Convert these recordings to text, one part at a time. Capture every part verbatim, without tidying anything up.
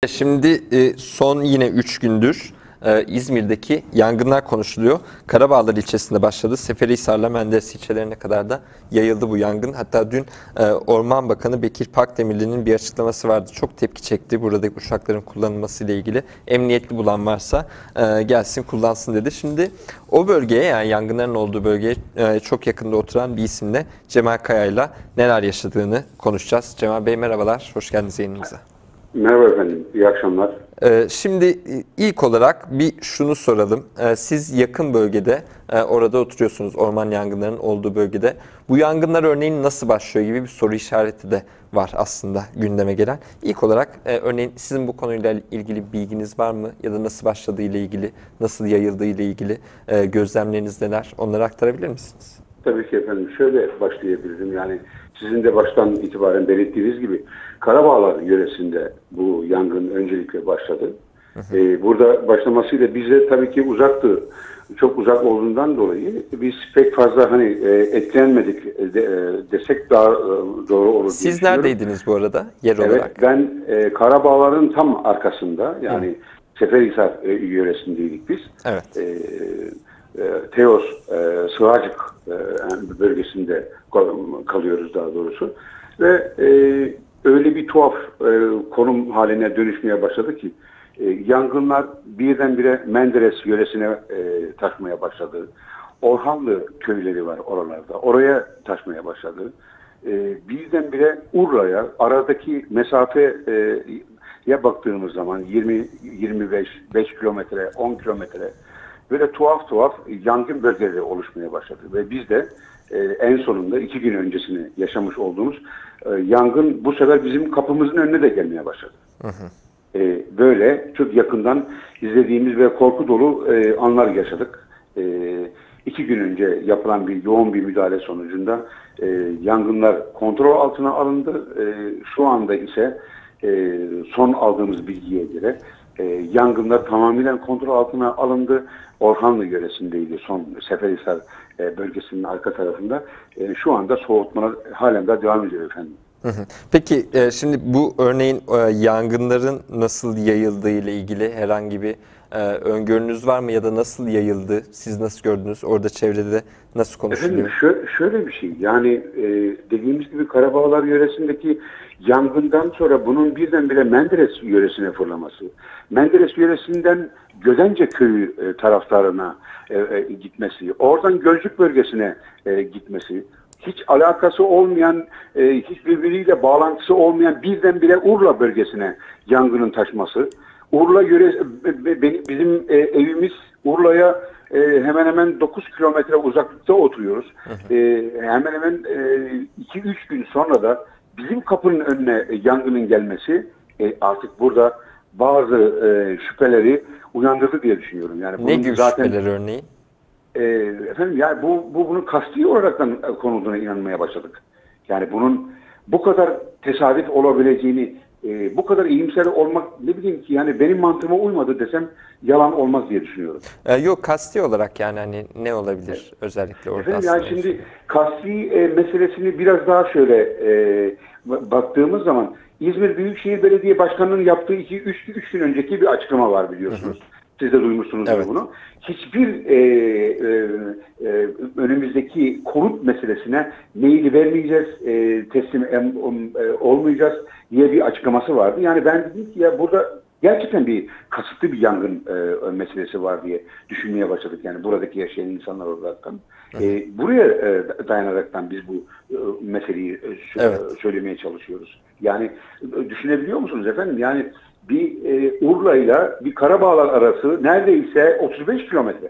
Şimdi e, son yine üç gündür e, İzmir'deki yangınlar konuşuluyor. Karabağlar ilçesinde başladı. Seferihisar'la Menderes ilçelerine kadar da yayıldı bu yangın. Hatta dün e, Orman Bakanı Bekir Pakdemirli'nin bir açıklaması vardı. Çok tepki çekti buradaki uçakların kullanılması ile ilgili. Emniyetli bulan varsa e, gelsin kullansın dedi. Şimdi o bölgeye, yani yangınların olduğu bölgeye e, çok yakında oturan bir isimle Cemal Kaya'yla neler yaşadığını konuşacağız. Cemal Bey merhabalar, hoş geldiniz yayınımıza. Merhaba efendim, iyi akşamlar. Ee, şimdi ilk olarak bir şunu soralım. Ee, siz yakın bölgede, e, orada oturuyorsunuz, orman yangınlarının olduğu bölgede. Bu yangınlar örneğin nasıl başlıyor gibi bir soru işareti de var aslında gündeme gelen. İlk olarak e, örneğin sizin bu konuyla ilgili bilginiz var mı? Ya da nasıl başladığı ile ilgili, nasıl yayıldığı ile ilgili e, gözlemleriniz neler? Onları aktarabilir misiniz? Tabii ki efendim, şöyle başlayabilirim. Yani sizin de baştan itibaren belirttiğiniz gibi Karabağlar yöresinde bu yangın öncelikle başladı. Hı hı. Ee, burada başlamasıyla bize tabii ki uzaktı. Çok uzak olduğundan dolayı biz pek fazla hani e, etkilenmedik de, e, desek daha e, doğru olur. Siz neredeydiniz bu arada yer evet, olarak? Ben e, Karabağlar'ın tam arkasında, yani hı. Seferihisar e, yöresindeydik biz. Evet. E, Teos, e, Sığacık e, bölgesinde kalıyoruz daha doğrusu. Ve e, öyle bir tuhaf e, konum haline dönüşmeye başladı ki e, yangınlar birdenbire Menderes yöresine e, taşmaya başladı. Orhanlı köyleri var oralarda. Oraya taşmaya başladı. E, birdenbire Urla'ya, aradaki mesafeye baktığımız zaman yirmi yirmi beş beş kilometre, on kilometre böyle tuhaf tuhaf yangın bölgeleri oluşmaya başladı. Ve biz de e, en sonunda iki gün öncesini yaşamış olduğumuz e, yangın bu sefer bizim kapımızın önüne de gelmeye başladı. Hı hı. E, böyle çok yakından izlediğimiz ve korku dolu e, anlar yaşadık. E, iki gün önce yapılan bir yoğun bir müdahale sonucunda e, yangınlar kontrol altına alındı. E, şu anda ise e, son aldığımız bilgiye göre e, yangınlar tamamen kontrol altına alındı. Orhanlı yöresindeydi, son Seferihisar e, bölgesinin arka tarafında. E, şu anda soğutmalar halen de devam ediyor efendim. Hı hı. Peki e, şimdi bu örneğin e, yangınların nasıl yayıldığı ile ilgili herhangi bir e, öngörünüz var mı ya da nasıl yayıldı? Siz nasıl gördünüz? Orada çevrede nasıl konuşuluyor? Efendim şöyle, şöyle bir şey, yani e, dediğimiz gibi Karabağlar yöresindeki yangından sonra bunun birdenbire Menderes yöresine fırlaması, Menderes yöresinden Gödence köyü e, taraftarına e, e, gitmesi, oradan Gölcük bölgesine e, gitmesi, hiç alakası olmayan, e, hiç birbiriyle bağlantısı olmayan birdenbire Urla bölgesine yangının taşması. Urla yöre, bizim e, evimiz Urla'ya e, hemen hemen dokuz kilometre uzaklıkta oturuyoruz. Hı hı. E, hemen hemen iki üç gün sonra da bizim kapının önüne yangının gelmesi e, artık burada bazı e, şüpheleri uyandırdı diye düşünüyorum. Yani ne gibi zaten, şüpheler örneğin? E, efendim yani bu, bu bunun kasti olaraktan konulduğuna inanmaya başladık. Yani bunun bu kadar tesadüf olabileceğini, e, bu kadar iyimser olmak, ne bileyim ki, yani benim mantığıma uymadı desem yalan olmaz diye düşünüyorum. Ee, yok, kasti olarak yani hani ne olabilir evet. Özellikle orada? Efendim yani şimdi kasti e, meselesini biraz daha şöyle e, baktığımız zaman İzmir Büyükşehir Belediye Başkanı'nın yaptığı iki üç gün önceki bir açıklama var, biliyorsunuz. Hı hı. Siz de duymuşsunuzdur evet. bunu. Hiçbir e, e, e, önümüzdeki konut meselesine meyil vermeyeceğiz, e, teslim e, olmayacağız diye bir açıklaması vardı. Yani ben dedim ki ya burada gerçekten bir kasıtlı bir yangın e, meselesi var diye düşünmeye başladık. Yani buradaki yaşayan insanlar olaraktan. E, buraya e, dayanaraktan biz bu e, meseleyi e, evet. söylemeye çalışıyoruz. Yani e, düşünebiliyor musunuz efendim? Yani bir e, Urla'yla bir Karabağlar arası neredeyse otuz beş kilometre.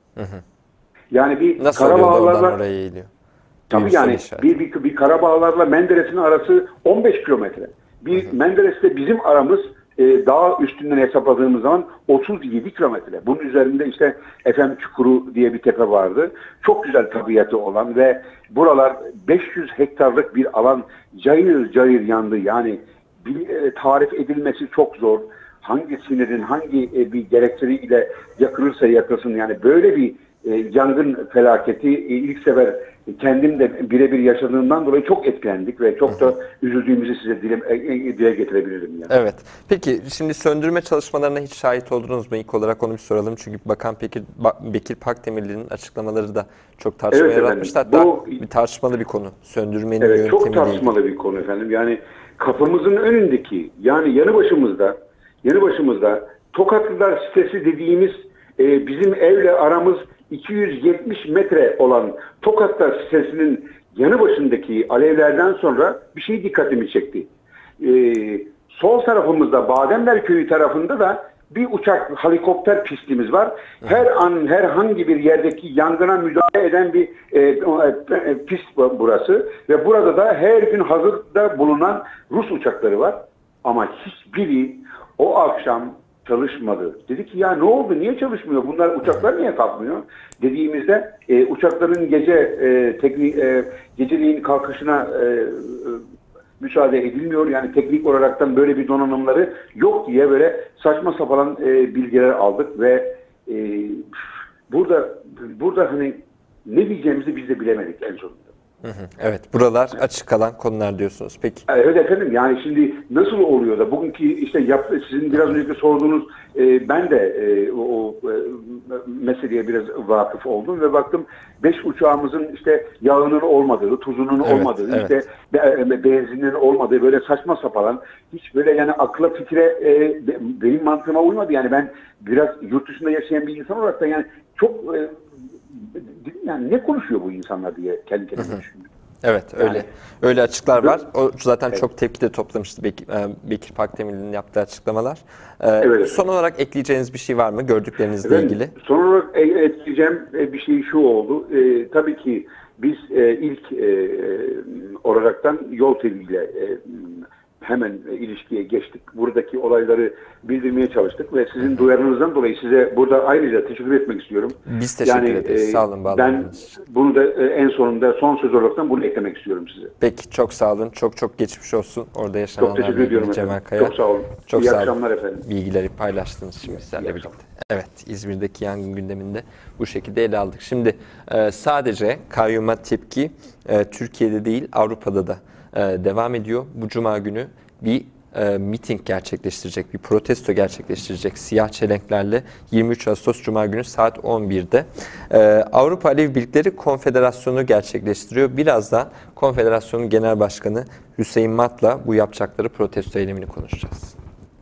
Yani bir nasıl Karabağlarla oraya eğiliyor? Tabii yani bir, bir, bir Karabağlarla Menderes'in arası on beş kilometre. Bir Menderes'te bizim aramız e, dağ üstünden hesapladığımız zaman otuz yedi kilometre. Bunun üzerinde işte Efem Çukuru diye bir tepe vardı. Çok güzel tabiatı olan ve buralar beş yüz hektarlık bir alan cayır cayır yandı. Yani bir, e, tarif edilmesi çok zor. Hangi sinirin hangi e, bir gerekçeliyle yakılırsa yakılsın, yani böyle bir e, yangın felaketi e, ilk sefer kendim de birebir yaşadığımdan dolayı çok etkilendik ve çok da üzüldüğümüzü size dile, dile getirebilirim. Yani. Evet. Peki şimdi söndürme çalışmalarına hiç şahit oldunuz mu? İlk olarak onu bir soralım. Çünkü Bakan Bekir, Bekir Pakdemirli'nin açıklamaları da çok tartışma Evet yaratmıştı. efendim, Hatta bu, bir tartışmalı bir konu. Söndürmenin evet, yöntemi çok tartışmalı bir konu efendim. Yani kapımızın önündeki, yani yanı başımızda, yanı başımızda Tokatlılar sitesi dediğimiz e, bizim evle aramız iki yüz yetmiş metre olan Tokatlar sitesinin yanı başındaki alevlerden sonra bir şey dikkatimi çekti. E, sol tarafımızda Bademler Köyü tarafında da bir uçak helikopter pistimiz var. Her an herhangi bir yerdeki yangına müdahale eden bir e, e, pist burası ve burada da her gün hazırda bulunan Rus uçakları var. Ama hiçbiri o akşam çalışmadı. Dedi ki ya ne oldu? Niye çalışmıyor? Bunlar uçaklar niye kalkmıyor? Dediğimizde e, uçakların gece e, teknik e, geceliğin kalkışına e, e, müsaade edilmiyor. Yani teknik olaraktan böyle bir donanımları yok diye böyle saçma sapan e, bilgiler aldık ve e, burada burada hani ne diyeceğimizi biz de bilemedik en sonunda. Hı hı, evet, buralar açık kalan konular diyorsunuz. Peki. Evet efendim, yani şimdi nasıl oluyor da bugünkü işte yap, sizin biraz önce sorduğunuz e, ben de e, o, o e, meseleye biraz vakıf oldum ve baktım beş uçağımızın işte yağının olmadığı, tuzunun evet, olmadığı, evet. işte be, benzinin olmadığı böyle saçma sapalan hiç böyle yani akla fikre e, benim mantığıma uymadı. Yani ben biraz yurt dışında yaşayan bir insan olarak da yani çok e, yani ne konuşuyor bu insanlar diye kendi kendime düşündüm. Evet, öyle yani, öyle açıklar var. O zaten evet. çok tepki de toplamıştı Bekir, Bekir Pakdemirli'nin yaptığı açıklamalar. Ee, evet, son evet. olarak ekleyeceğiniz bir şey var mı gördüklerinizle evet, ilgili? Son olarak ekleyeceğim bir şey şu oldu. Ee, tabii ki biz e, ilk e, olaraktan Yol T V ile e, hemen ilişkiye geçtik. Buradaki olayları bildirmeye çalıştık ve sizin duyarınızdan dolayı size burada ayrıca teşekkür etmek istiyorum. Biz teşekkür yani, ederiz. E, sağ olun. Ben bunu da e, en sonunda son söz olarak bunu eklemek istiyorum size. Peki, çok sağ olun. Çok çok geçmiş olsun. Orada yaşananlarla çok teşekkür ediyorum Cemal efendim. Kaya. Çok sağ olun. Çok İyi sağ akşamlar olun. efendim. Bilgileri paylaştınız şimdi bizlerle birlikte. Evet, İzmir'deki yangın gündeminde bu şekilde ele aldık. Şimdi e, sadece kayyuma tepki e, Türkiye'de değil Avrupa'da da e, devam ediyor. Bu cuma günü bir e, miting gerçekleştirecek, bir protesto gerçekleştirecek siyah çelenklerle yirmi üç Ağustos Cuma günü saat on birde. E, Avrupa Alevi Birlikleri Konfederasyonu gerçekleştiriyor. Birazdan Konfederasyonun Genel Başkanı Hüseyin Mat'la bu yapacakları protesto eylemini konuşacağız.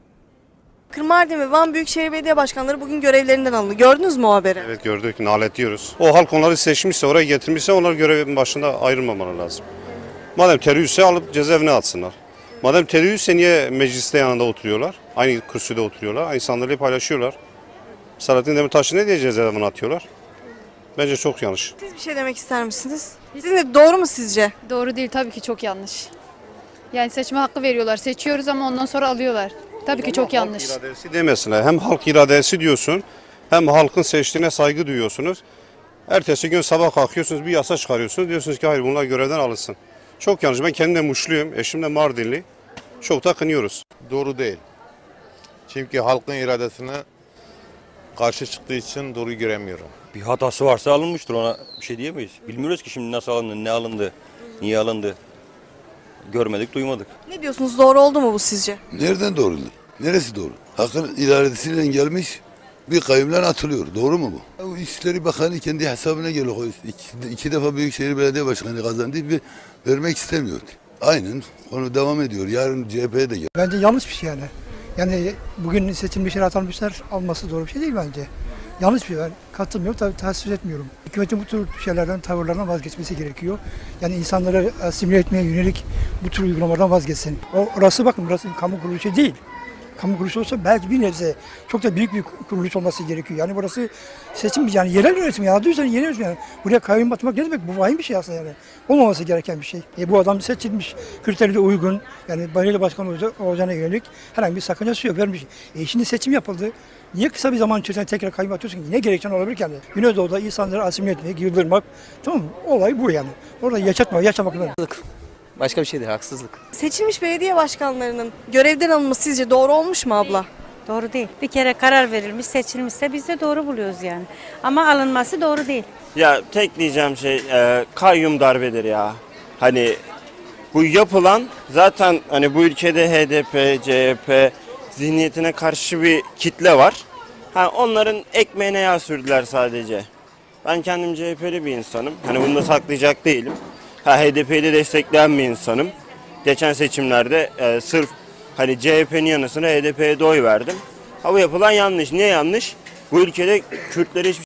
Mardin ve Van Büyükşehir Belediye Başkanları bugün görevlerinden alındı. Gördünüz mü o haberi? Evet, gördük. Naletliyoruz. O halk onları seçmişse, oraya getirmişse onlar görevin başında ayrılmamaları lazım. Madem teröristse alıp cezaevine atsınlar. Madem teröristse niye mecliste yanında oturuyorlar? Aynı kürsüde oturuyorlar. Aynı sandalyeyi paylaşıyorlar. Selahattin Demirtaş'ı ne diye cezaevine atıyorlar? Bence çok yanlış. Siz bir şey demek ister misiniz? Sizin de doğru mu sizce? Doğru değil, tabii ki çok yanlış. Yani seçme hakkı veriyorlar. Seçiyoruz ama ondan sonra alıyorlar. Tabii ki çok yanlış. Halk iradesi demesinler. Hem halk iradesi diyorsun, hem halkın seçtiğine saygı duyuyorsunuz. Ertesi gün sabah kalkıyorsunuz, bir yasa çıkarıyorsunuz. Diyorsunuz ki hayır, bunlar görevden alınsın. Çok yanlış. Ben kendim de Muşluyum. Eşim de Mardinli. Çok da kınıyoruz. Doğru değil. Çünkü halkın iradesine karşı çıktığı için doğru göremiyorum. Bir hatası varsa alınmıştır, ona bir şey diyemeyiz. Bilmiyoruz ki şimdi nasıl alındı, ne alındı, niye alındı. Görmedik, duymadık. Ne diyorsunuz, doğru oldu mu bu sizce? Nereden doğru? Neresi doğru? Halkın iradesiyle gelmiş bir kayyumdan atılıyor. Doğru mu bu? O İçişleri Bakanı kendi hesabına geliyor. İki, iki defa Büyükşehir Belediye Başkanı kazandı ve vermek istemiyordu. Aynen konu devam ediyor. Yarın C H P'ye de geliyor. Bence yanlış bir şey yani. Yani bugün seçilmişler, atanmışlar alması doğru bir şey değil bence. Yanlış bir şey. Ben katılmıyorum, tabii tasvip etmiyorum. Hükümetin bu tür şeylerden, tavırlardan vazgeçmesi gerekiyor. Yani insanları asimile etmeye yönelik bu tür uygulamalardan vazgeçsin. O, orası bakın, burası bir kamu kuruluşu değil. Kamu kuruluşu olsa belki bir nebze çok da büyük bir kuruluş olması gerekiyor. Yani burası seçim, yani yerel yönetim ya. Adı üzerine yerel yönetim yani. Buraya kayyum atmak ne demek? Bu vahim bir şey aslında yani. Olmaması gereken bir şey. E, bu adam seçilmiş, kriterine uygun. Yani belediye başkanı olacağına yönelik herhangi bir sakıncası yok. Vermiş. E, şimdi seçim yapıldı. Niye kısa bir zaman içerisinde tekrar kayyum atıyorsun ki? Ne gerekçen olabilir ki yani? Güneydoğu'da insanları asimile etmek, yıldırmak. Tamam mı? Olay bu yani. Orada yaşatma, yaşamak lazım. Başka bir şey değil, haksızlık. Seçilmiş belediye başkanlarının görevden alınması sizce doğru olmuş mu abla? Doğru değil. Bir kere karar verilmiş, seçilmişse biz de doğru buluyoruz yani. Ama alınması doğru değil. Ya tek diyeceğim şey e, kayyum darbedir ya. Hani bu yapılan zaten hani bu ülkede H D P, C H P zihniyetine karşı bir kitle var. Ha, onların ekmeğine yağ sürdüler sadece. Ben kendim C H P'li bir insanım. Hani bunu da saklayacak değilim. Ha, H D P'yi de destekleyen bir insanım. Geçen seçimlerde e, sırf hani C H P'nin yanı sıra H D P'ye de oy verdim. Ha, bu yapılan yanlış. Niye yanlış? Bu ülkede Kürtlere hiçbir